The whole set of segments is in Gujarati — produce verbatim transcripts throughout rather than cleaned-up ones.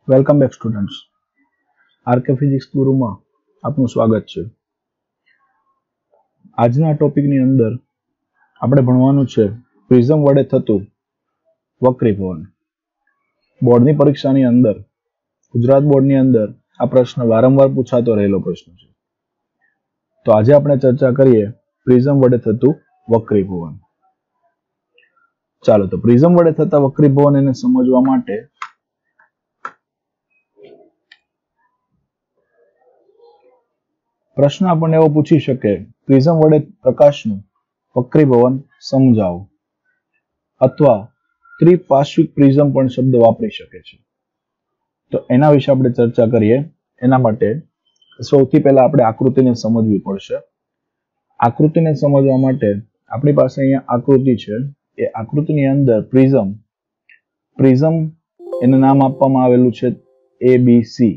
Welcome back students. RK Physics ગુરુમાં આપનું સ્વાગત છે. આજના ટોપિકની અંદર આપણે ભણવાનું છે પ્રિઝમ વડે થતું વક્રીભવન. બોર્ડની પરીક્ષાની અંદર, ગુજરાત બોર્ડની અંદર આ પ્રશ્ન વારંવાર પૂછાતો રહેલો પ્રશ્ન છે. તો આજે આપણે ચર્ચા કરીએ પ્રિઝમ વડે થતું વક્રીભવન. ચાલો, તો પ્રિઝમ વડે થતા વક્રીભવન એને સમજવા માટે પ્રશ્ન આપણને એવો પૂછી શકે, પ્રિઝમ વડે પ્રકાશનું વક્રીભવન સમજાવો, અથવા ત્રિપાર્શ્વિક પ્રિઝમ પણ શબ્દ વાપરી શકે છે. તો એના વિશે આપણે ચર્ચા કરીએ. એના માટે સૌથી પહેલા આપણે આકૃતિને સમજવી પડશે. આકૃતિને સમજવા માટે આપણી પાસે અહીંયા આકૃતિ છે. એ આકૃતિની અંદર પ્રિઝમ પ્રિઝમ એનું નામ આપવામાં આવેલું છે એ બી સી.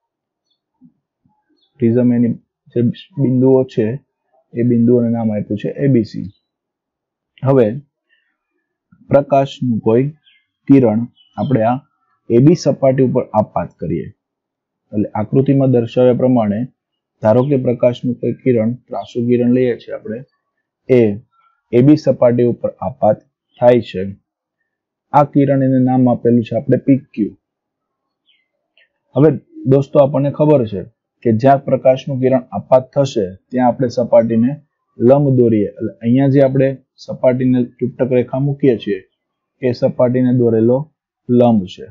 પ્રિઝમ એની જે બિંદુઓ છે એ બિંદુઓને નામ આપ્યું છે એબીસી. હવે પ્રકાશનું કોઈ કિરણ આપણે આ એબી સપાટી ઉપર આપાત કરીએ, એટલે આકૃતિમાં દર્શાવ્યા પ્રમાણે ધારો કે પ્રકાશનું કોઈ કિરણ, ત્રાંસુ કિરણ લઈએ છીએ આપણે, એ એબી સપાટી ઉપર આપાત થાય છે. આ કિરણ એને નામ આપેલું છે આપણે પીક્યુ. હવે દોસ્તો, આપણને ખબર છે કે જ્યાં પ્રકાશનું કિરણ આપાત થશે ત્યાં આપણે સપાટીને લંબ દોરીએ, એટલે અહીંયા જે આપણે સપાટીને તૂટક રેખા મૂકીએ છીએ એ સપાટીને દોરેલો લંબ છે.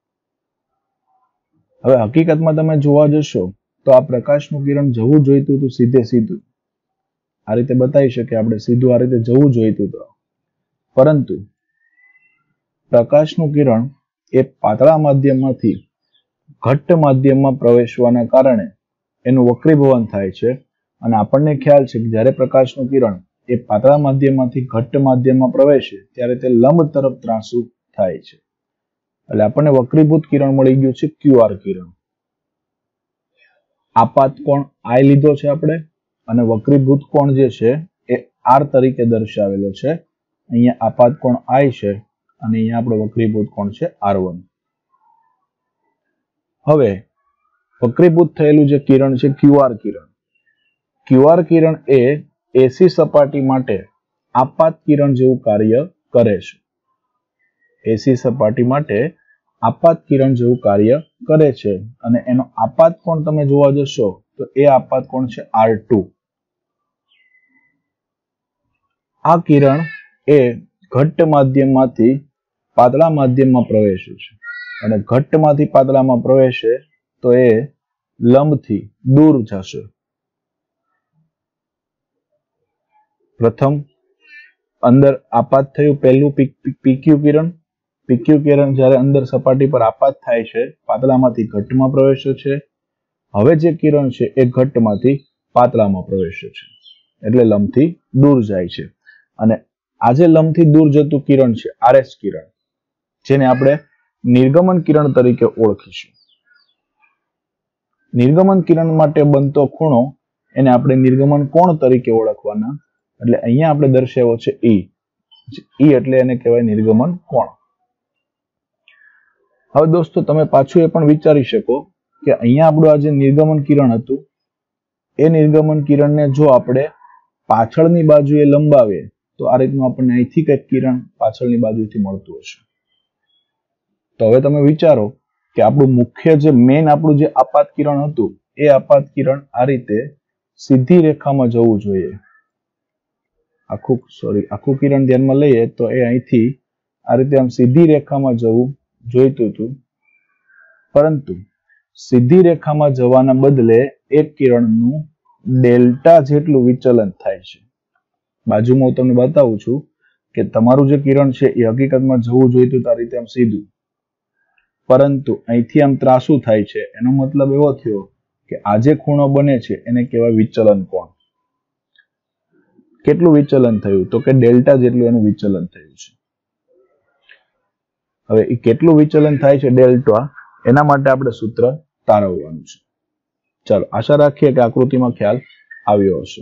હવે હકીકતમાં તમે જોવા જશો તો આ પ્રકાશનું કિરણ જવું જોઈતું હતું સીધે સીધું, આ રીતે બતાવી શકીએ આપણે, સીધું આ રીતે જવું જોઈતું હતું. પરંતુ પ્રકાશનું કિરણ એ પાતળા માધ્યમમાંથી ઘટ્ટ માધ્યમમાં પ્રવેશવાના કારણે એનું વક્રીભવન થાય છે. અને આપણને ખ્યાલ છે કે જ્યારે પ્રકાશનું કિરણ એ પાતળા માધ્યમમાંથી ઘટ્ટ માધ્યમમાં પ્રવેશે ત્યારે તે લંબ તરફ ત્રાંસુ થાય છે. એટલે આપણને વક્રીભૂત કિરણ મળી ગયું છે ક્યુઆર કિરણ. આપાત કોણ આઈ લીધો છે આપણે, અને વક્રીભૂત કોણ જે છે એ આર તરીકે દર્શાવેલો છે. અહીંયા આપાત કોણ આઈ છે અને અહીંયા આપણો વક્રીભૂત કોણ છે આર વન. હવે વક્રીભૂત થયેલું જે કિરણ છે ક્યુઆર કિરણ, ક્યુઆર કિરણ એ એસી સપાટી માટે આપાત કિરણ જેવું કાર્ય કરે છે. એસી સપાટી માટે આપાત કિરણ જેવું કાર્ય કરે છે અને એનો આપાત કોણ તમે જોવા જશો તો એ આપાત કોણ છે આર ટુ. આ કિરણ એ ઘટ્ટ માધ્યમમાંથી પાતળા માધ્યમમાં પ્રવેશે છે, અને ઘટ્ટમાંથી પાતળામાં પ્રવેશે તો એ લંબથી દૂર જશે. પ્રથમ અંદર આપાત થયું પહેલું પીક્યુ કિરણ. પીક્યુ કિરણ જ્યારે અંદર સપાટી પર આપાત થાય છે, પાતળામાંથી ઘટ્ટમાં પ્રવેશે છે. હવે જે કિરણ છે એ ઘટ્ટમાંથી પાતળામાં પ્રવેશે છે, એટલે લંબથી દૂર જાય છે. અને આ જે લંબથી દૂર જતું કિરણ છે આરએસ કિરણ, જેને આપણે નિર્ગમન કિરણ તરીકે ઓળખીશું. નિર્ગમન કિરણ માટે બનતો ખૂણો એને આપણે નિર્ગમન કોણ તરીકે ઓળખવાના, એટલે અહીંયા આપણે દર્શાવ્યો છે ઈ. ઈ એટલે એને કહેવાય નિર્ગમન કોણ. હવે દોસ્તો, તમે પાછું એ પણ વિચારી શકો કે અહીંયા આપણું આ જે નિર્ગમન કિરણ હતું એ નિર્ગમન કિરણને જો આપણે પાછળની બાજુએ લંબાવીએ તો આ રીતનું આપણને અહીંથી કંઈક કિરણ પાછળની બાજુથી મળતું હશે. તો હવે તમે વિચારો કે આપણું મુખ્ય જે મેઇન આપણું જે આપાત કિરણ હતું એ આપાત કિરણ આ રીતે સીધી રેખામાં જવું જોઈએ. આખું સોરી આખું કિરણ ધ્યાનમાં લઈએ તો એ અહીંથી આ રીતે આમ સીધી રેખામાં જવું જોઈતું હતું, પરંતુ સીધી રેખામાં જવાના બદલે એક કિરણનું ડેલ્ટા જેટલું વિચલન થાય છે. બાજુમાં હું તમને બતાવું છું કે તમારું જે કિરણ છે એ હકીકતમાં જવું જોઈતું આ રીતે આમ સીધું, પરંતુ અહીંથી આમ ત્રાસુ થાય છે. એનો મતલબ એવો થયો કે આ જે ખૂણો બને છે એને કહેવાય વિચલન કોણ. કેટલું વિચલન થયું તો કે ડેલ્ટા જેટલું એનું વિચલન થયું છે. હવે એ કેટલું વિચલન થાય છે ડેલ્ટા, એના માટે આપણે સૂત્ર તારવવાનું છે. ચાલો, આશા રાખીએ કે આકૃતિમાં ખ્યાલ આવ્યો હશે.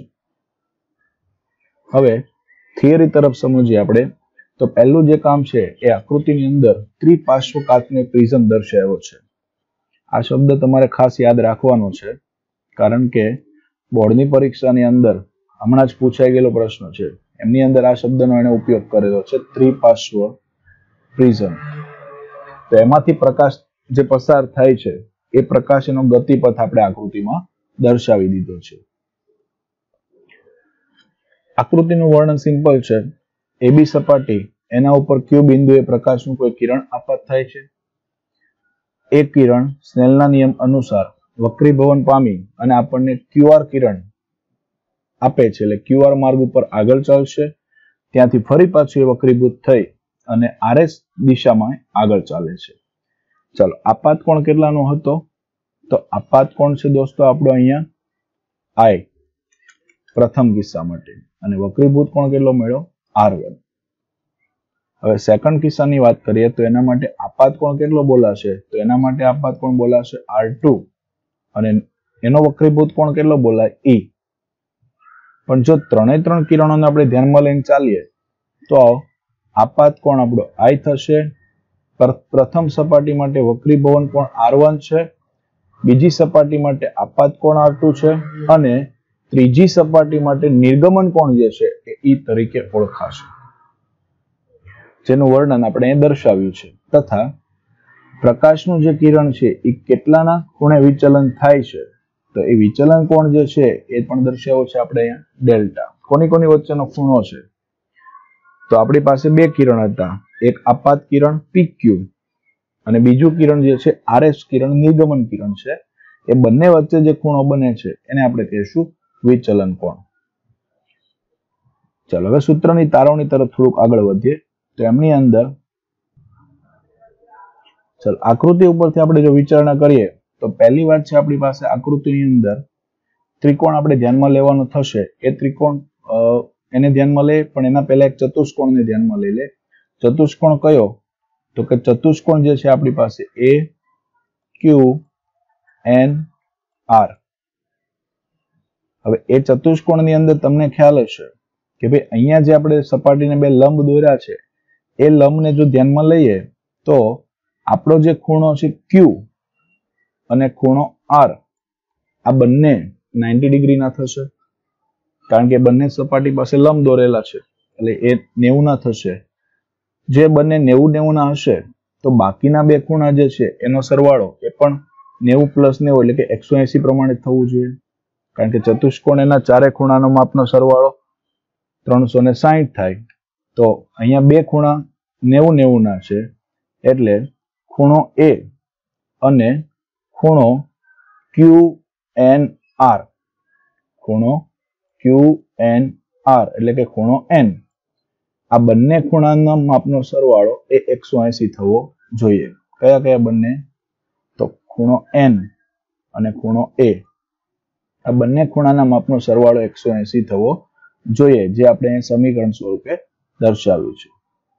હવે થિયરી તરફ સમજીએ આપણે. તો પહેલું જે કામ છે એ આકૃતિની અંદર ત્રિપાર્શ્વકાત્મક પ્રિઝમ દર્શાવ્યો છે. આ શબ્દ તમારે ખાસ યાદ રાખવાનો છે, કારણ કે બોર્ડની પરીક્ષાની અંદર હમણાં જ પૂછાઈ ગયેલો પ્રશ્ન છે, એમની અંદર આ શબ્દનો એને ઉપયોગ કરેલો છે, ત્રિપાર્શ્વ પ્રિઝમ. તો એમાંથી પ્રકાશ જે પસાર થાય છે એ પ્રકાશનો ગતિપથ આપણે આકૃતિમાં દર્શાવી દીધો છે. આકૃતિનું વર્ણન સિમ્પલ છે. એબી સપાટી, એના ઉપર ક્યુ બિંદુએ પ્રકાશનું કોઈ કિરણ આપાત થાય છે. એ કિરણ સ્નેલના નિયમ અનુસાર વક્રીભવન પામી અને આપણને ક્યુઆર કિરણ આપે છે, એટલે ક્યુઆર માર્ગ ઉપર આગળ ચાલશે, ત્યાંથી ફરી પાછું એ વક્રીભૂત થઈ અને આરએસ દિશામાં આગળ ચાલે છે. ચાલો, આપાત કોણ કેટલાનો હતો? તો આપાત કોણ છે દોસ્તો આપણો અહીંયા આઈ પ્રથમ કિસ્સા માટે, અને વક્રીભૂત કોણ કેટલો મળ્યો? R one. હવે સેકન્ડ કિસ્સાની વાત કરીએ તો એના માટે આપાત કોણ કેટલો બોલાશે? તો એના માટે આપાત કોણ બોલાશે? આર ટુ, અને એનો વક્રીભૂત કોણ કેટલો બોલાય? ઈ. પણ જો ત્રણે ત્રણ કિરણોને આપણે ધ્યાનમાં લઈને ચાલીએ તો આપાત કોણ આપણો આઈ થશે. પ્રથમ સપાટી માટે વક્રીભવન કોણ આર વન છે, બીજી સપાટી માટે આપાત કોણ આર ટુ છે, અને ત્રીજી સપાટી માટે નિર્ગમન કોણ જે છે એ ઈ તરીકે ઓળખાશે, જેનું વર્ણન આપણે અહીં દર્શાવ્યું છે. તથા પ્રકાશનું જે કિરણ છે એ કેટલાના ખૂણે વિચલન થાય છે, તો એ વિચલન કોણ જે છે એ પણ દર્શાવ્યો છે આપણે અહીંયા ડેલ્ટા. કોની કોની વચ્ચેનો ખૂણો છે? તો આપણી પાસે બે કિરણ હતા, એક આપાત કિરણ પી ક્યુ અને બીજું કિરણ જે છે આરએસ કિરણ નિર્ગમન કિરણ છે. એ બંને વચ્ચે જે ખૂણો બને છે એને આપણે કહીશું વિચલન કોણ. ચાલો હવે સૂત્રની તારવણી તરફ થોડુંક આગળ વધીએ. તો એમની અંદર ચાલો આકૃતિ ઉપરથી આપણે જો વિચારણા કરીએ તો પહેલી વાત છે આપણી પાસે આકૃતિની અંદર ત્રિકોણ આપણે ધ્યાનમાં લેવાનો થશે. એ ત્રિકોણ એને ધ્યાનમાં લે, પણ એના પહેલા એક ચતુષ્કોણને ધ્યાનમાં લઈ લે. ચતુષ્કોણ કયો? તો કે ચતુષ્કોણ જે છે આપણી પાસે એ ક્યુ એન આર. હવે એ ચતુષ્કોણની અંદર તમને ખ્યાલ હશે કે ભાઈ અહીંયા જે આપણે સપાટીને બે લંબ દોર્યા છે એ લંબને જો ધ્યાનમાં લઈએ તો આપણો જે ખૂણો છે ક્યુ અને ખૂણો આર, આ બંને નાઇન્ટી ડિગ્રી ના થશે, કારણ કે બંને સપાટી પાસે લંબ દોરેલા છે, એટલે એ નેવું ના થશે. જે બંને નેવું નેવું ના હશે તો બાકીના બે ખૂણા જે છે એનો સરવાળો એ પણ નેવું પ્લસ નેવું એટલે કે એકસો એસી પ્રમાણે થવું જોઈએ, કારણ કે ચતુષ્કોણ એના ચારે ખૂણાનો માપનો સરવાળો ત્રણસો ને સાહીઠ થાય. તો અહીંયા બે ખૂણા નેવું નેવું ના છે, એટલે ખૂણો એ અને ખૂણો ક્યુ એન આર, ખૂણો ક્યુ એન આર એટલે કે ખૂણો એન, આ બંને ખૂણાના માપનો સરવાળો એ એકસો એસી થવો જોઈએ. કયા કયા બંને? તો ખૂણો એન અને ખૂણો એ, આ બંને ખૂણાના માપનો સરવાળો એકસો એસી થવો જોઈએ, જે આપણે સમીકરણ સ્વરૂપે દર્શાવ્યું છે.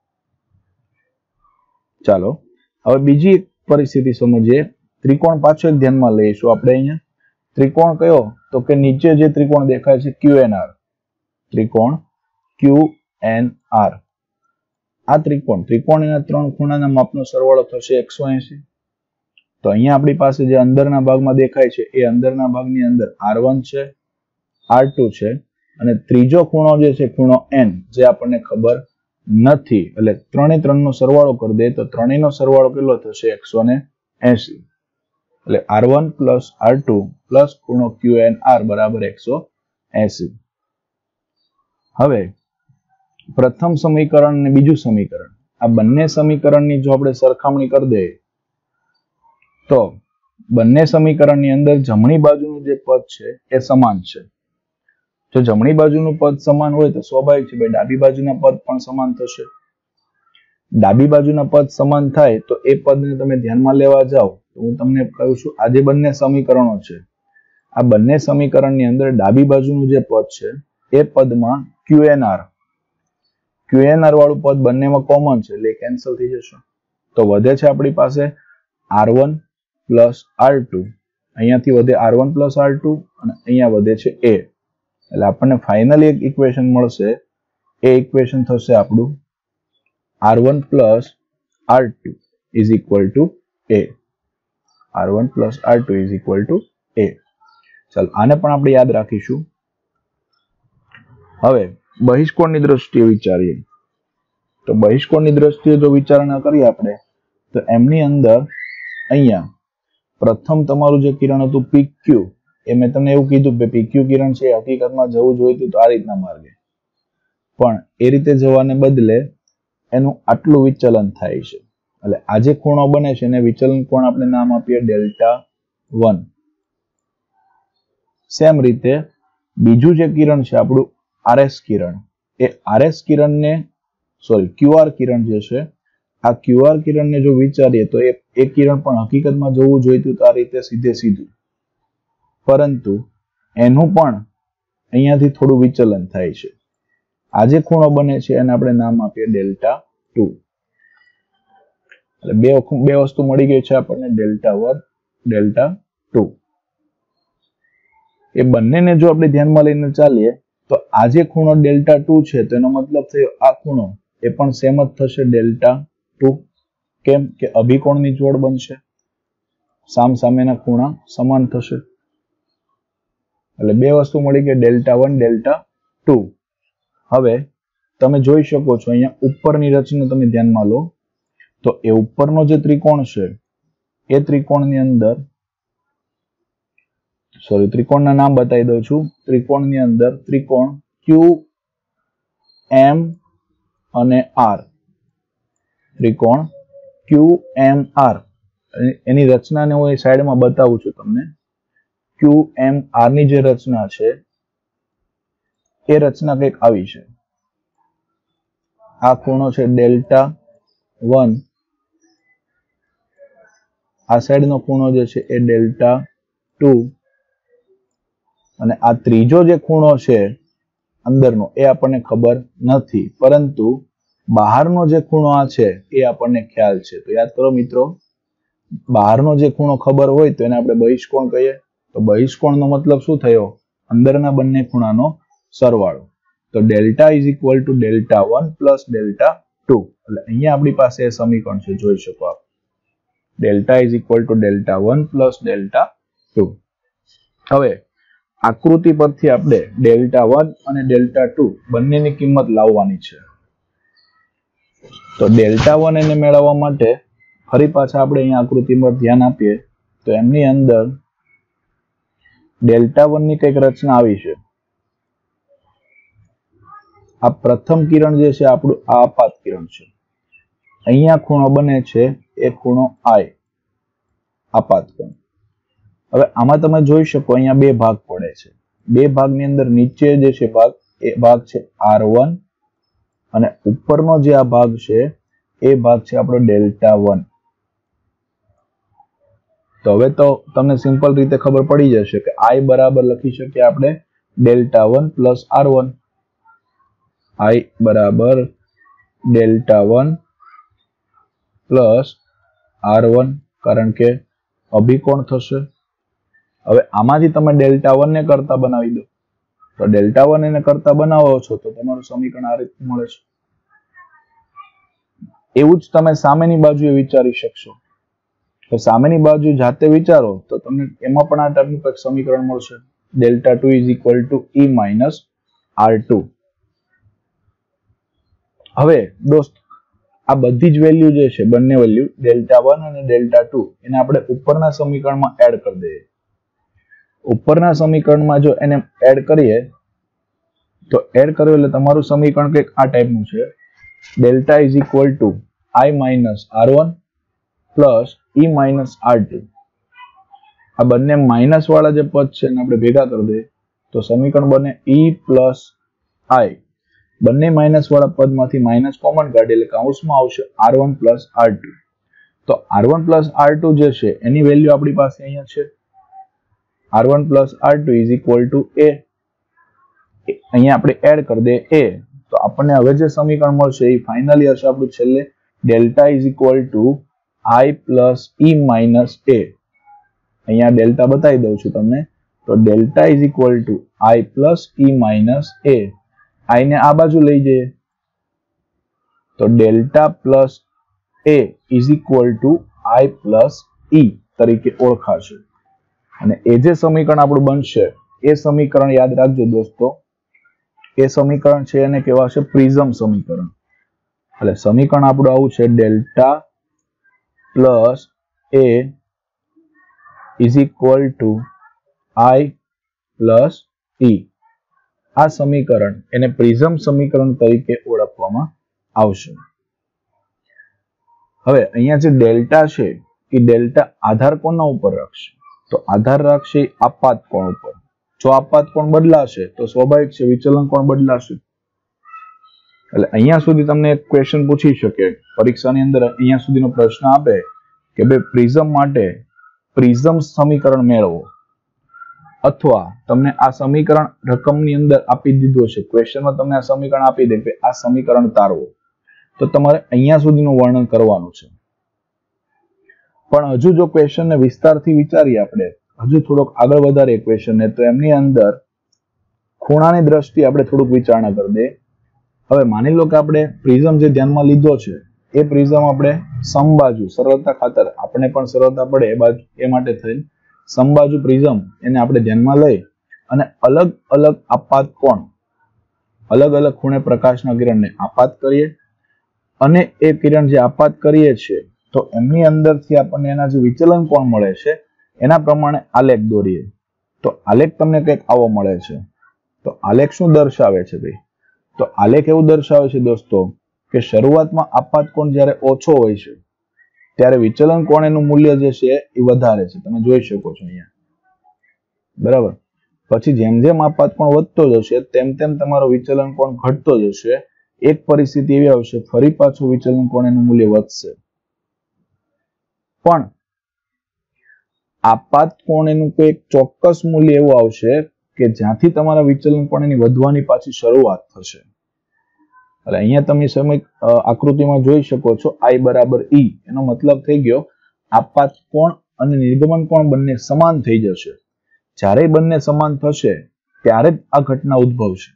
ચાલો હવે બીજી પરિસ્થિતિ સમજીએ. ત્રિકોણ પાછો એક ધ્યાનમાં લઈશું આપણે અહીંયા. ત્રિકોણ કયો? તો કે નીચે જે ત્રિકોણ દેખાય છે ક્યુ એન આર, ત્રિકોણ ક્યુ એન આર. આ ત્રિકોણ ત્રિકોણના ત્રણ ખૂણાના માપનો સરવાળો થશે એકસો એસી. તો અહીંયા આપણી પાસે જે અંદરના ભાગમાં દેખાય છે એ અંદરના ભાગની અંદર આર વન છે, આર ટુ છે, અને ત્રીજો ખૂણો જે છે ખૂણો એન, જે આપણને ખબર નથી, એટલે ત્રણે ત્રણ નો સરવાળો કરી દે તો ત્રણેયનો સરવાળો કેટલો થશે? એકસો ને એસી. એટલે R one plus R two plus ખૂણો ક્યુ એન આર બરાબર એકસો એસી. હવે પ્રથમ સમીકરણ અને બીજું સમીકરણ, આ બંને સમીકરણની જો આપણે સરખામણી કરી દઈએ તો બંને સમીકરણની અંદર જમણી બાજુનું જે પદ છે એ સમાન છે. જો જમણી બાજુનું પદ સમાન હોય તો સ્વાભાવિક છે ભાઈ ડાબી બાજુના પદ પણ સમાન થશે. ડાબી બાજુના પદ સમાન થાય તો એ પદને તમે ધ્યાનમાં લેવા જાઓ તો હું તમને કહું છું, આ જે બંને સમીકરણો છે, આ બંને સમીકરણની અંદર ડાબી બાજુનું જે પદ છે એ પદમાં ક્યુએનઆર ક્યુએનઆર વાળું પદ બંનેમાં કોમન છે, એટલે કેન્સલ થઈ જશે. તો વધે છે આપણી પાસે R one plus R two, અહીંયાથી વધે R one plus R two અને અહીંયા વધે છે એ, એટલે આપણને ફાઇનલી એક ઇક્વેશન મળશે. એ ઇક્વેશન થશે આપણું R one plus R two is equal to A. R one plus R two is equal to A. ચાલો આને પણ આપણે યાદ રાખીશું. હવે બહિષ્કોણની દ્રષ્ટિએ વિચારીએ તો બહિષ્કોણની દ્રષ્ટિએ જો વિચારણા કરીએ આપણે તો એમની અંદર અહીંયા પ્રથમ તમારું જે કિરણ હતું પીક્યુ, એ મેં તમને એવું કીધું કે પીક્યુ કિરણ છે હકીકતમાં જવું જોઈએ તો આ રીતના માર્ગે, પણ એ રીતે જવાને બદલે એનું આટલું વિચલન થાય છે. એટલે આ જે ખૂણો બને છે એને વિચલન કોણ આપણે નામ આપીએ ડેલ્ટા વન. સેમ રીતે બીજું જે કિરણ છે આપણું આરએસ કિરણ, એ આરએસ કિરણને સોરી ક્યુઆર કિરણ જે છે, આ ક્યુઆર કિરણને જો વિચારીએ તો એ એ કિરણ પણ હકીકતમાં જોવું જોઈતું તો આ રીતે સીધે સીધું, પરંતુ એનું પણ અહીંયાથી થોડું વિચલન થાય છે. આ જે ખૂણો બને છે એને આપણે નામ આપીએ ડેલ્ટા ટુ. એટલે બે બે વસ્તુ મળી ગઈ છે આપણને, ડેલ્ટા વન ડેલ્ટા ટુ. એ બંનેને જો આપણે ધ્યાનમાં લઈને ચાલીએ તો આ જે ખૂણો ડેલ્ટા ટુ છે તેનો મતલબ થયો આ ખૂણો એ પણ સેમ જ થશે ડેલ્ટા ટુ. કેમ કે અભિકોણની જોડ બનશે, સામ સામેના ખૂણા સમાન થશે. એટલે બે વસ્તુ મળી ગઈ ડેલ્ટા વન ડેલ્ટા ટુ. હવે તમે જોઈ શકો છો અહીંયા ઉપરની રચના તમે ધ્યાનમાં લો તો એ ઉપરનો જે ત્રિકોણ છે એ ત્રિકોણની અંદર સોરી ત્રિકોણના નામ બતાવી દઉં છું. ત્રિકોણની અંદર ત્રિકોણ ક્યુ એમ અને આર, ત્રિકોણ ક્યુ એમ આર, એની રચનાને હું એ સાઈડમાં બતાવું છું તમને. ક્યુ એમ આર ની જે રચના છે એ રચના કંઈક આવી છે. આ ખૂણો છે ડેલ્ટા વન, આ સાઈડનો ખૂણો જે છે એ ડેલ્ટા ટુ, અને આ ત્રીજો જે ખૂણો છે અંદરનો એ આપણને ખબર નથી, પરંતુ બહારનો જે ખૂણો આ છે એ આપણને ખ્યાલ છે. તો યાદ કરો મિત્રો, બહારનો જે ખૂણો ખબર હોય તો એને આપણે બહિષ્કોણ કહીએ. તો બહિષ્કોણનો મતલબ શું થયો? અંદરના બંને ખૂણાનો સરવાળો. તો delta is equal to delta one plus delta two. એટલે અહીંયા આપણી પાસે સમીકરણ છે, જોઈ શકો આપ. Delta is equal to delta one plus delta two. હવે આકૃતિ પરથી આપણે ડેલ્ટા વન અને ડેલ્ટા ટુ બંનેની કિંમત લાવવાની છે. તો ડેલ્ટા વન એને મેળવવા માટે ફરી પાછા આપણે અહીંયા આકૃતિ પર ધ્યાન આપીએ તો એમની અંદર ડેલ્ટા વન ની કંઈક રચના આવી છે. આ પ્રથમ કિરણ જે છે આપણું આ આપાત કિરણ છે. અહીંયા ખૂણો બને છે એ ખૂણો આઈ, આપાત કોણ. હવે આમાં તમે જોઈ શકો અહીંયા બે ભાગ પડે છે. બે ભાગની અંદર નીચે જે છે ભાગ એ ભાગ છે આર વન અને ઉપરનો જે આ ભાગ છે એ ભાગ છે આપણો ડેલ્ટા વન. તો હવે તો તમને સિમ્પલ રીતે ખબર પડી જશે કે આઈ બરાબર લખી શકીએ આપણે delta one plus R one. I બરાબર delta one plus R one, કારણ કે અભિકોણ થશે. હવે આમાંથી તમે ડેલ્ટા વન ને કરતા બનાવી દો. તો ડેલ્ટા વન એને કરતા બનાવો છો તો તમારું સમીકરણ આ રીતે મળે છે. એવું જ તમે સામેની બાજુએ વિચારી શકશો. તો સામેની બાજુ જાતે વિચારો તો તમને એમાં પણ આ ટાઈપનું કંઈક સમીકરણ મળશે. Delta two is equal to E minus R two. હવે દોસ્ત આ બધી જ વેલ્યુ જે છે, બંને વેલ્યુ ડેલ્ટા વન અને ડેલ્ટા ટુ, એને આપણે ઉપરના સમીકરણમાં એડ કરી દઈએ. ઉપરના સમીકરણમાં જો એને એડ કરીએ તો એડ કર્યું એટલે તમારું સમીકરણ કંઈક આ ટાઈપનું છે. Delta is equal to I minus R one plus E minus R two. આ બંને માઇનસ વાળા જે પદ છે એને આપણે ભેગા કરી દઈએ તો સમીકરણ બને ઈ પ્લસ આઈ. બંને માઇનસ વાળા પદમાંથી માઇનસ કોમન કાઢી એટલે કૌંસમાં આવશે R one plus R two. તો R one plus R two જે છે એની વેલ્યુ આપણી પાસે અહીંયા છે. R one plus R two is equal to A. અહીંયા આપણે એડ કરી દઈએ એ, તો આપણને હવે જે સમીકરણ મળશે એ ફાઇનલી હશે આપણું છેલ્લે delta is equal to I plus E minus A. અહીંયા ડેલ્ટા બતાવી દઉં છું તમને. તો delta is equal to I plus E minus A. I ને આ બાજુ લઈ જઈએ તો delta plus A is equal to I plus E. તરીકે ઓળખાશે. અને એ જે સમીકરણ આપણું બનશે એ સમીકરણ યાદ રાખજો દોસ્તો, એ સમીકરણ છે એને કહેવાશે પ્રિઝમ સમીકરણ. એટલે સમીકરણ આપણું આવું છે, delta plus A is equal to I plus E. આ સમીકરણ એને પ્રિઝમ સમીકરણ તરીકે ઓળખવામાં આવશે. હવે અહીંયા જે ડેલ્ટા છે એ ડેલ્ટા આધાર કોના ઉપર રાખશે? તો આધાર રાખશે આપાત કોણ ઉપર. જો આપાત કોણ બદલાશે તો સ્વાભાવિક છે વિચલન કોણ બદલાશે. એટલે અહીંયા સુધી તમને એક ક્વેશ્ચન પૂછી શકે પરીક્ષાની અંદર, અહીંયા સુધીનો પ્રશ્ન આપે કે બે પ્રિઝમ માટે પ્રિઝમ સમીકરણ મેળવો, અથવા તમને આ સમીકરણ રકમની અંદર આપી દીધું છે, ક્વેશ્ચનમાં તમને આ સમીકરણ આપી દે કે આ સમીકરણ તારવો, તો તમારે અહીંયા સુધીનું વર્ણન કરવાનું છે. પણ હજુ જો ક્વેશ્ચનને વિસ્તારથી વિચારીએ આપણે, હજુ થોડોક આગળ વધારીએ ક્વેશ્ચનને, તો એમની અંદર ખૂણાની દ્રષ્ટિએ આપણે થોડુંક વિચારણા કરી દઈએ. હવે માની લો કે આપણે પ્રિઝમ જે ધ્યાનમાં લીધો છે એ પ્રિઝમ આપણે સમબાજુ, સરળતા ખાતર આપણે પણ સરળતા પડે એ બાજુ એ માટે થઈને સમબાજુ પ્રિઝમ એને આપણે ધ્યાનમાં લઈ અને અલગ અલગ આપાત કોણ, અલગ અલગ ખૂણે પ્રકાશના કિરણને આપાત કરીએ, અને એ કિરણ જે આપાત કરીએ છીએ તો એમની અંદરથી આપણને એના જે વિચલન કોણ મળે છે એના પ્રમાણે આલેખ દોરીએ. તો આલેખ તમને કંઈક આવો મળે છે. તો આલેખ શું દર્શાવે છે ભાઈ? તો આલેખ એવું દર્શાવે છે દોસ્તો કે શરૂઆતમાં આપાત કોણ જ્યારે ઓછો હોય છે ત્યારે વિચલન કોણ એનું મૂલ્ય જે છે એ વધારે છે, તમે જોઈ શકો છો અહીંયા, બરાબર. પછી જેમ જેમ આપાત કોણ વધતો જશે તેમ તેમ તમારો વિચલન કોણ ઘટતો જશે. એક પરિસ્થિતિ એવી આવશે ફરી પાછું વિચલન કોણ એનું મૂલ્ય વધશે. પણ આપાત કોણ એનું કોઈ ચોક્કસ મૂલ્ય એવું આવશે કે જ્યાંથી તમારા વિચલન કોણ એની વધવાની પાછી શરૂઆત થશે. એટલે અહીંયા તમે સમય આકૃતિમાં જોઈ શકો છો આઈ બરાબર ઈ, એનો મતલબ થઈ ગયો આપાત કોણ અને નિર્ગમન કોણ બંને સમાન થઈ જશે. જ્યારે બંને સમાન થશે ત્યારે જ આ ઘટના ઉદ્ભવશે.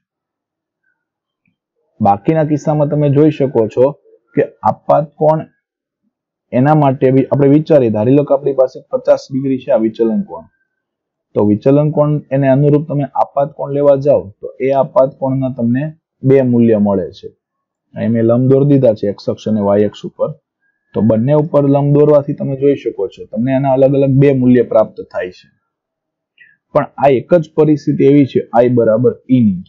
બાકીના કિસ્સામાં તમે જોઈ શકો છો કે આપાત કોણ એના માટે આપણે વિચારીએ, ધારી લો કે આપણી પાસે પચાસ ડિગ્રી છે આ વિચલન કોણ, તો વિચલન કોણ એને અનુરૂપ તમે આપાત કોણ લેવા જાઓ તો એ આપાત કોણના તમને બે મૂલ્ય મળે છે. અહીં મેં લંબ દોરી દીધા છે એક્સ અક્ષ અને વાય અક્ષ ઉપર, તો બંને ઉપર લંબ દોરવાથી તમે જોઈ શકો છો તમને એના અલગ અલગ બે મૂલ્ય પ્રાપ્ત થાય છે. પણ આ એક જ પરિસ્થિતિ એવી છે આઈ બરાબર ઈ ની,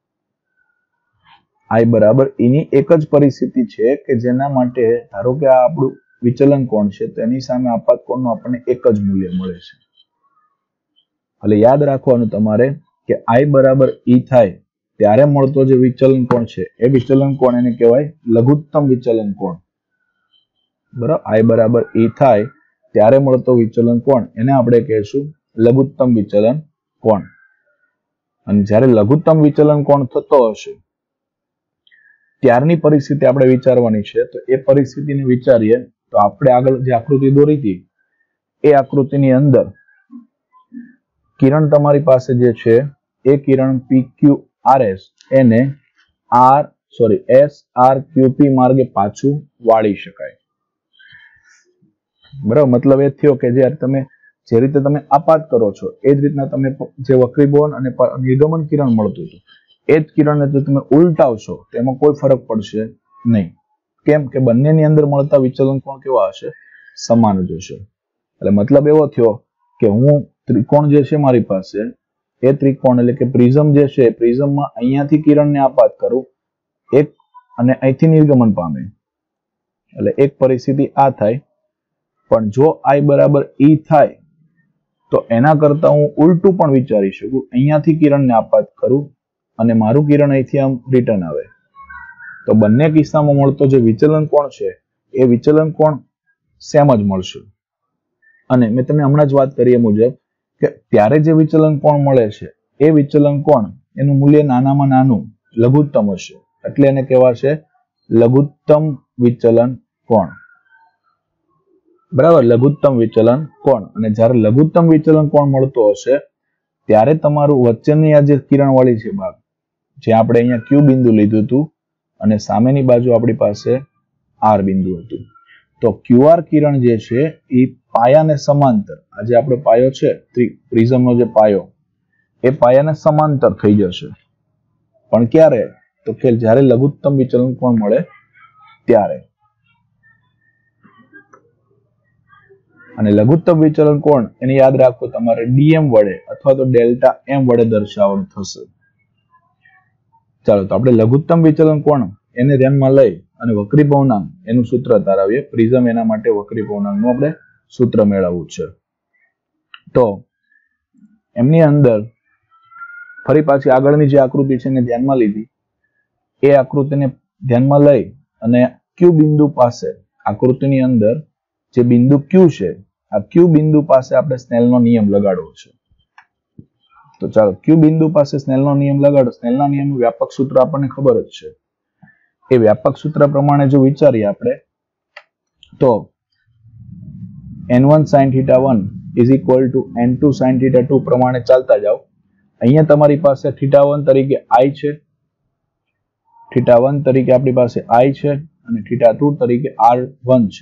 આઈ બરાબર ઈ ની એક જ પરિસ્થિતિ છે કે જેના માટે ધારો કે આ આપણું વિચલન કોણ છે તો એની સામે આપાત કોણનું આપણને એક જ મૂલ્ય મળે છે. એટલે યાદ રાખવાનું તમારે કે આઈ બરાબર ઈ થાય ત્યારે મળતો જે વિચલન કોણ છે એ વિચલન કોણ એને કહેવાય લઘુત્તમ વિચલન કોણ. બરાબર, આઈ બરાબર ઈ થાય ત્યારે મળતો વિચલન કોણ એને આપણે કહેશું લઘુત્તમ વિચલન કોણ. અને જ્યારે લઘુત્તમ વિચલન કોણ થતો હશે ત્યારની પરિસ્થિતિ આપણે વિચારવાની છે. તો એ પરિસ્થિતિને વિચારીએ તો આપણે આગળ જે આકૃતિ દોરી હતી એ આકૃતિની અંદર કિરણ તમારી પાસે જે છે એ કિરણ પી ક્યુ આર એસ એને R sorry S R Q P માર્ગે પાછું વાળી શકાય. બરાબર, મતલબ એ થયો કે જ્યારે તમે જે રીતે તમે આપાત કરો છો એ જ રીતના તમે જે વક્રીભવન અને નિર્ગમન કિરણ મળતું હતું એ જ કિરણને જો તમે ઉલટાવશો તો એમાં કોઈ ફરક પડશે નહીં. કેમ કે બંનેની અંદર મળતા વિચલન કોણ કેવા હશે? સમાન જ હશે. એટલે મતલબ એવો થયો કે હું ત્રિકોણ જે છે મારી પાસે એ ત્રિકોણ એટલે કે પ્રિઝમ જે છે પ્રિઝમમાં અહીંયાથી કિરણને આપાત કરું એક અને અહીંથી નિર્ગમન પામે, એટલે એક પરિસ્થિતિ આ થાય. પણ જો આઈ બરાબર ઈ થાય તો એના કરતા હું ઉલટું પણ વિચારી શકું, અહીંયાથી કિરણને આપાત કરું અને મારું કિરણ અહીંથી આમ રિટર્ન આવે, તો બંને કિસ્સામાં મળતો જે વિચલન કોણ છે એ વિચલન કોણ સેમ જ મળશે. અને મેં તમને હમણાં જ વાત કરી એ મુજબ કે ત્યારે જે વિચલન કોણ મળે છે એ વિચલન કોણ એનું મૂલ્ય નાનામાં નાનું લઘુત્તમ હશે, એટલે એને કહેવાશે લઘુત્તમ વિચલન કોણ. બરાબર, લઘુત્તમ વિચલન કોણ. અને જ્યારે લઘુત્તમ વિચલન કોણ મળતો હશે ત્યારે તમારું વચ્ચેની આ જે કિરણવાળી છે ભાગ, જે આપણે અહીંયા ક્યુ બિંદુ લીધું હતું અને સામેની બાજુ આપણી પાસે આર બિંદુ હતું, તો ક્યુઆર કિરણ જે છે એ પાયાને સમાંતર, આ જે આપણો પાયો છે પ્રિઝમનો જે પાયો, એ પાયાને સમાંતર થઈ જશે. પણ ક્યારે? તો કે જ્યારે લઘુત્તમ વિચલન કોણ મળે ત્યારે. અને લઘુત્તમ વિચલન કોણ એને યાદ રાખો તમારે ડીએમ વડે અથવા તો ડેલ્ટા એમ વડે દર્શાવવાનું થશે. ચાલો તો આપણે લઘુત્તમ વિચલન કોણ એને ધ્યાનમાં લઈ અને વક્રી પૂર્ણાંક એનું સૂત્ર તારાવીએ. પ્રિઝમ એના માટે વક્રી પૂર્ણાંકનું આપણે સૂત્ર મેળવવું છે. તો એમની અંદર ફરી પાછી આગળની જે આકૃતિ છે એને ધ્યાનમાં લીધી. એ આકૃતિને ધ્યાનમાં લઈ અને ક્યુ બિંદુ પાસે આકૃતિની અંદર જે બિંદુ ક્યુ છે, આ ક્યુ બિંદુ પાસે આપણે સ્નેલનો નિયમ લગાડવો છે. તો ચાલો ક્યુ બિંદુ પાસે સ્નેલનો નિયમ લગાડો. સ્નેલના નિયમનું વ્યાપક સૂત્ર આપણને ખબર જ છે. એ વ્યાપક સૂત્ર પ્રમાણે જો વિચારીએ આપણે તો N one sin θ one is equal to N two sin θ two પ્રમાણે ચાલતા જાઓ. અહીંયા તમારી પાસે θ વન તરીકે i છે, θ વન તરીકે આપણી પાસે i છે અને θ ટુ તરીકે આર વન છે.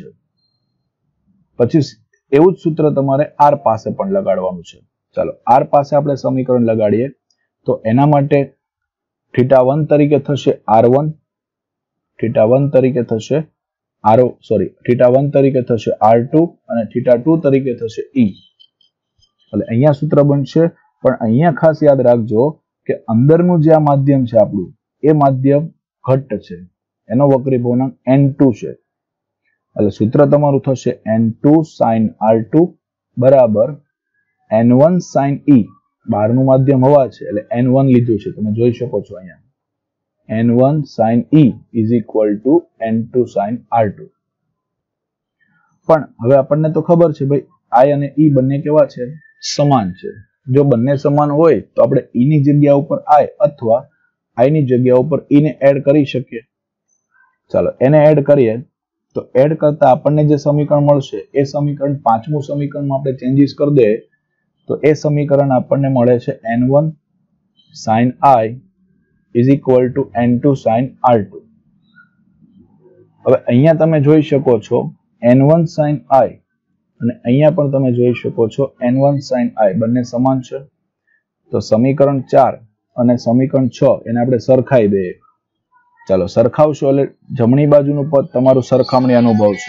પછી એવું જ સૂત્ર તમારે r પાસે પણ લગાડવાનું છે. ચાલો r પાસે આપણે સમીકરણ લગાડીએ તો એના માટે θ વન તરીકે થશે આર વન, θ વન તરીકે થશે r સોરી θ વન તરીકે થશે આર ટુ અને θ ટુ તરીકે થશે e. એટલે અહીંયા સૂત્ર બનશે. પણ અહીંયા ખાસ યાદ રાખજો કે અંદરનું જે આ માધ્યમ છે આપણું, એ માધ્યમ ઘટ્ટ છે, એનો વક્રી પૂર્ણાંક એન ટુ છે. એટલે સૂત્ર તમારું થશે N two sin R two બરાબર એન વન sin e. બહારનું માધ્યમ હવા છે એટલે એન વન લીધું છે, તમે જોઈ શકો છો અહીંયા. N one sin e is equal to N two sin R two. પણ હવે આપણને તો ખબર છે ભાઈ i અને e બંને કેવા છે? સમાન છે. જો બંને સમાન હોય તો આપણે e ની જગ્યા ઉપર i અથવા i ની જગ્યા ઉપર e ને એડ કરી શકીએ. ચાલો એને એડ કરીએ તો એડ કરતા આપણને જે સમીકરણ મળશે એ સમીકરણ પાંચમું સમીકરણમાં આપણે ચેન્જીસ કરી દે તો એ સમીકરણ આપણને મળે છે N one sin i is equal to N two sin R two. હવે અહીંયા તમે જોઈ શકો છો એન વન sin i અને અહીંયા પણ તમે જોઈ શકો છો એન વન sin i બંને સમાન છે. તો સમીકરણ ચાર અને સમીકરણ છ એને આપણે સરખાઈ દઈએ. ચાલો સરખાવશો એટલે જમણી બાજુનું પદ તમારું સરખામણી અનુભવ છે.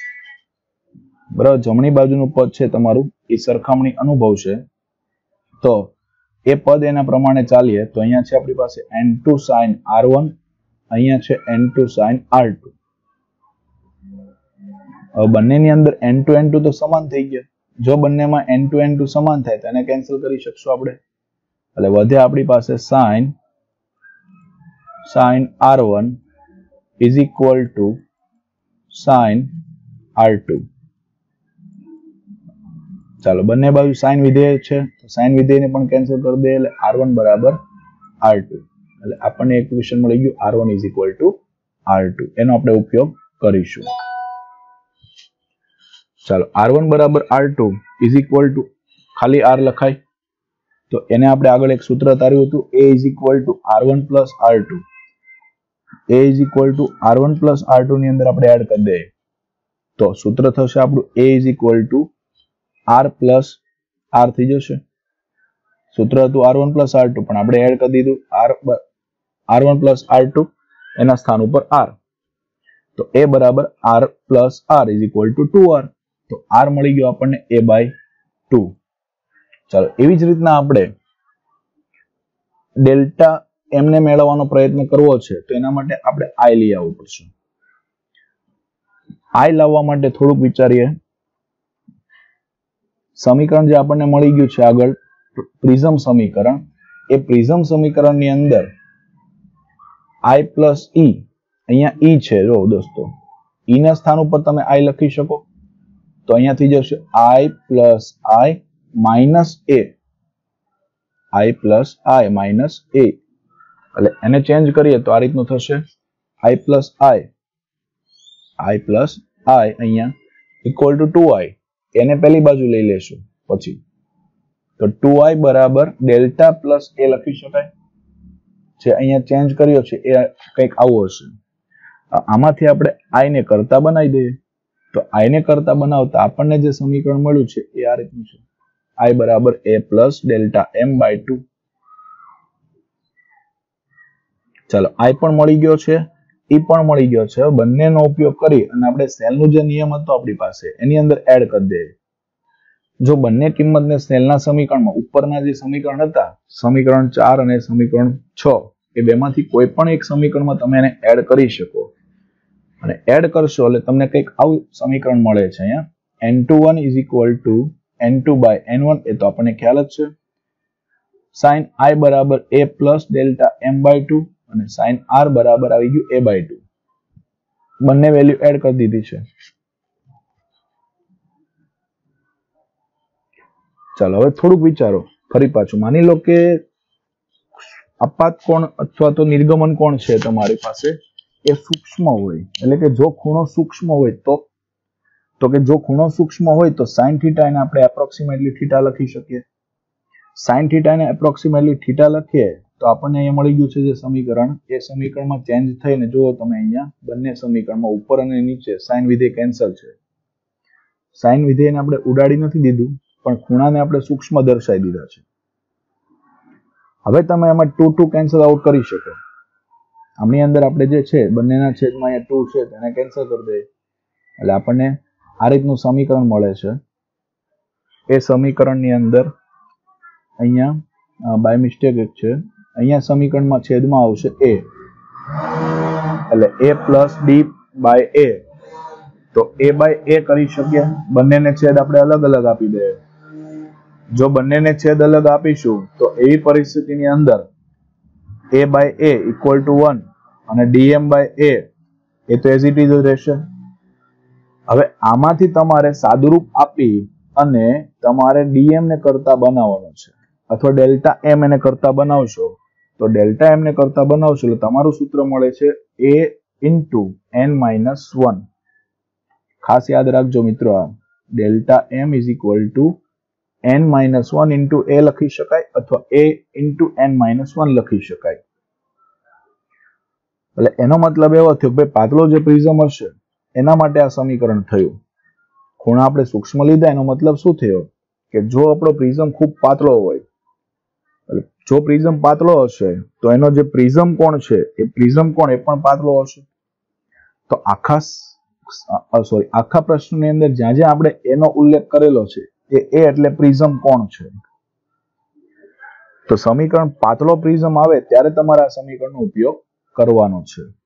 બરાબર, જમણી બાજુનું પદ છે તમારું એ સરખામણી અનુભવ છે. તો એ પદ એના પ્રમાણે ચાલીએ તો અહીંયા છે આપણી પાસે N two sin R one, અહીંયા છે N two sin R two. હવે બંનેની અંદર એન ટુ એન ટુ તો સમાન થઈ ગયા. જો બંનેમાં એન ટુ એન ટુ સમાન થાય તો એને કેન્સલ કરી શકશું આપણે. એટલે વધે આપણી પાસે sin sin R one is equal to sin R two. ચાલો બંને બાજુ sin વિધેય છે તો sin વિધેયને પણ કેન્સલ કરી દે એટલે આર વન બરાબર આર ટુ. એટલે આપણને ઇક્વેશન મળી ગયું R one is equal to R two. એનો આપણે ઉપયોગ કરીશું. ચાલો આર વન બરાબર R two is equal to ખાલી r લખાય તો એને આપણે આગળ એક સૂત્ર તાર્યું હતું a is equal to R one plus R two. a is equal to R one plus R two ની અંદર આપણે એડ કરી દઈએ તો સૂત્ર થશે આપણું a is equal to r plus r થઈ જશે. સૂત્ર હતું R one plus R two પણ આપણે એડ કરી દીધું r R one plus R two એના સ્થાન ઉપર r. તો a બરાબર r plus r is equal to two R. તો r મળી ગયો આપણને a by ટુ. ચાલો એવી જ રીતના આપણે ડેલ્ટા એમને મેળવવાનો પ્રયત્ન કરવો છે તો એના માટે આપણે i લઈ આવવું પડશે. i લાવવા માટે થોડુંક વિચારીએ. સમીકરણ જે આપણને મળી ગયું છે આગળ પ્રિઝમ સમીકરણ, એ પ્રિઝમ સમીકરણની અંદર i plus e, અહીંયા e છે જો દોસ્તો, e ના સ્થાન ઉપર તમે i લખી શકો તો અહીંયા થઈ જશે i plus i minus a, i plus i minus a. એટલે એને ચેન્જ કરીએ તો આ રીતનું થશે i plus i, i plus i અહીંયા equal to ટુ આઈ. એને પહેલી બાજુ લઈ લેશું પછી તો ટુ આઈ બરાબર ડેલ્ટા પ્લસ એ લખી શકાય. જે અહીંયા ચેન્જ કર્યો છે એ કંઈક આવો હશે. આમાંથી આપણે i ને કરતા બનાવી દઈએ તો i ને કરતા બનાવતા આપણને જે સમીકરણ મળ્યું છે એ આ રીતનું છે, i બરાબર a plus delta m by two. ચાલો i પણ મળી ગયો છે, e પણ મળી ગયો છે. બંનેનો ઉપયોગ કરી અને આપણે સ્નેલનો જે નિયમ હતો આપણી પાસે એની અંદર એડ કરી દઈએ. જો બંને કિંમતને સ્નેલના સમીકરણમાં ઉપરના જે સમીકરણ હતા, સમીકરણ ચાર અને સમીકરણ છ, એ બેમાંથી કોઈ પણ એક સમીકરણમાં તમે એને એડ કરી શકો અને એડ કરશો એટલે તમને કંઈક આવું સમીકરણ મળે છે. અહીંયા N two one is equal to N two by N one, એ તો આપણને ખ્યાલ જ છે. સાઇન i બરાબર a plus delta m by two અને સાઇન r બરાબર આવી ગયું a બાય ટુ. બંને વેલ્યુ એડ કરી દીધી છે. ચાલો હવે થોડુંક વિચારો. ફરી પાછું માની લો કે આપાત કોણ અથવા તો નિર્ગમન કોણ છે તમારી પાસે એ સૂક્ષ્મ હોય, એટલે કે જો ખૂણો સૂક્ષ્મ હોય તો તો કે જો ખૂણો સૂક્ષ્મ હોય તો સાઇન થીટા એને આપણે એપ્રોક્સિમેટલી થીટા લખી શકીએ. સાઇન થીટા ને એપ્રોક્સિમેટલી થીટા લખીએ તો આપણને અહીંયા મળી ગયું છે જે સમીકરણ, એ સમીકરણમાં ચેન્જ થઈને જુઓ તમે અહીંયા બંને સમીકરણમાં ઉપર અને નીચે સાઇન વિધેય કેન્સલ છે. સાઇન વિધેયને આપણે ઉડાડી નથી દીધું, પણ ખૂણાને આપણે સૂક્ષ્મ દર્શાવી દીધા છે. હવે તમે એમાં ટુ ટુ કેન્સલ આઉટ કરી શકો. આમની અંદર આપણે જે છે બંનેના છેદમાં અહીંયા ટુ છે તેને કેન્સલ કરી દઈએ એટલે આપણને આ રીતનું સમીકરણ મળે છે. એ સમીકરણની અંદર અહીંયા બાય મિસ્ટેક એક છે, અહીંયા સમીકરણમાં છેદમાં આવશે a, એટલે a plus D by a. તો a બાય a કરી શકીએ. બંનેને છેદ આપણે અલગ અલગ આપી દઈએ. જો બંનેને છેદ અલગ આપીશું તો એવી પરિસ્થિતિની અંદર a by a equal to one અને dm બાય a એ તો એઝ ઇટ ઇઝ જ રહેશે. હવે આમાંથી તમારે સાદુરૂપ આપી અને તમારે dm ને કરતા બનાવવાનો છે, અથવા ડેલ્ટા m એને કરતા બનાવશો તો ડેલ્ટા m ને કરતા બનાવશો એટલે તમારું સૂત્ર મળે છે a into n minus one. ખાસ યાદ રાખજો મિત્રો, આ delta m is equal to n minus one into a લખી શકાય અથવા a into n minus one લખી શકાય. એટલે એનો મતલબ એવો થયો કે પાતળો જે પ્રિઝમ હશે એના માટે આ સમીકરણ થયું. ખૂણા આપણે સૂક્ષ્મ લીધા એનો મતલબ શું થયો કે જો આપણો પ્રિઝમ ખૂબ પાતળો હોય, જો પ્રિઝમ પાતળો હશે તો એનો જે પ્રિઝમ કોણ છે એ પ્રિઝમ કોણ એ પણ પાતળો હશે. તો આખા સોરી આખા પ્રશ્નની અંદર જ્યાં જ્યાં આપણે એનો ઉલ્લેખ કરેલો છે એ એ એટલે પ્રિઝમ કોણ છે. તો સમીકરણ પાતળો પ્રિઝમ આવે ત્યારે તમારે આ સમીકરણનો ઉપયોગ કરવાનો છે.